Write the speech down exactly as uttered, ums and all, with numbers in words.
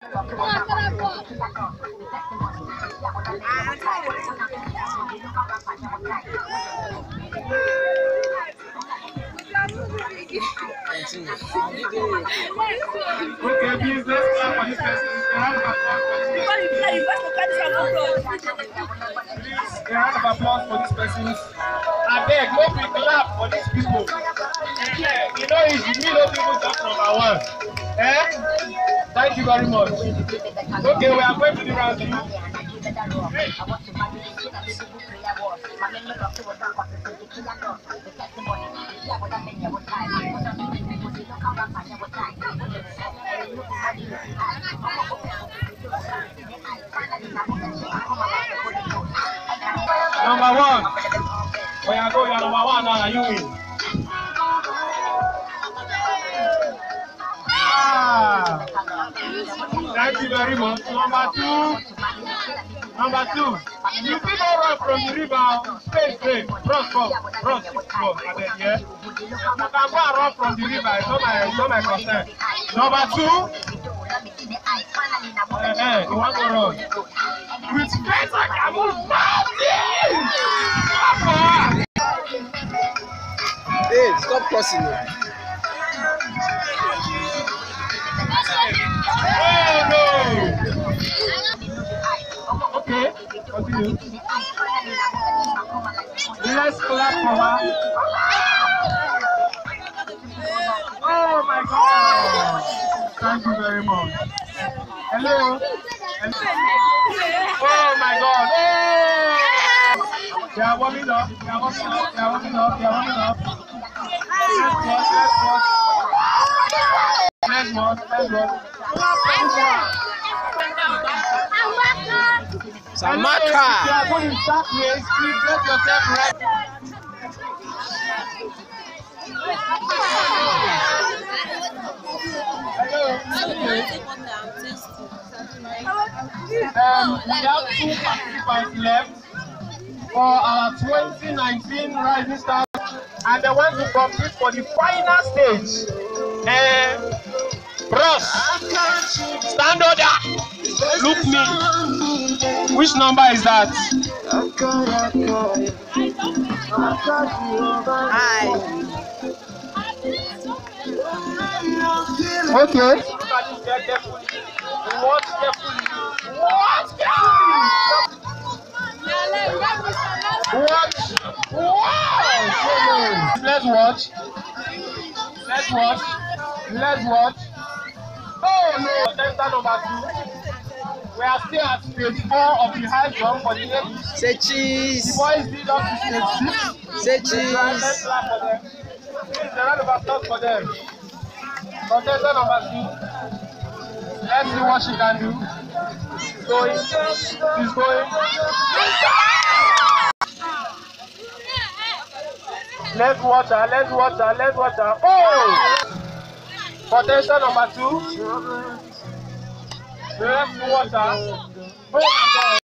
Okay, please let's clap for this person. A round of applause for this person. Please, a round of applause for this person. I beg, no we clap for these people. Yeah, you know it's me no people just number one. Eh? Thank you very much. Okay, we are going to the round two. Hey. Number one. When I go, you are number one now, you win. Ah. Thank you very much. Number two. Number two. You see no run from the river. Straight, straight. Cross, cross, cross, cross. And then, yeah. You can go and run from the river. It's not my, it's not my concern. Number two. Uh-huh. You want to run. With space, I can move mountains. Hey, stop crossing it. Oh no! Okay, continue. Let's clap for her. Oh my God! Thank you very much. Hello. Oh my God! Oh! They are warming up. They are warming up. They are warming up. They are warming up. Let's watch. Let's watch. Let's watch. Let's watch. Samaka. If you are going to start race, please get yourself ready. Um, we have two participants left for our twenty nineteen Rising Stars, and they want to compete for the final stage. Uh, Bros, stand order. Look me. Which number is that? Hi. Okay. Watch carefully. Watch carefully. Watch. Watch. Let's watch. Let's watch. Let's watch. Oh no! Contestant number two. We are still at stage four of the high jump for the ladies. Say cheese. The boys did up to stage six. Say cheese. Let's clap for them. Please, a round of applause for them. Contestant number two. Let's see what she can do. She's going. She's going. Let's watch her. Let's watch her. Let's watch her. Oh! Contestant number two. Let's watch her. Oh my God.